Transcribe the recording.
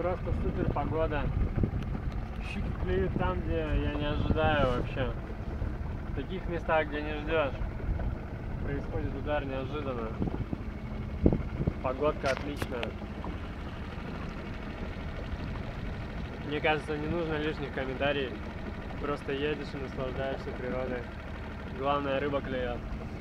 просто супер погода. Щуки клюют там, где я не ожидаю вообще. В таких местах, где не ждешь, происходит удар неожиданно. Погодка отличная. Мне кажется, не нужно лишних комментариев. Просто едешь и наслаждаешься природой. Главное, рыба клюет.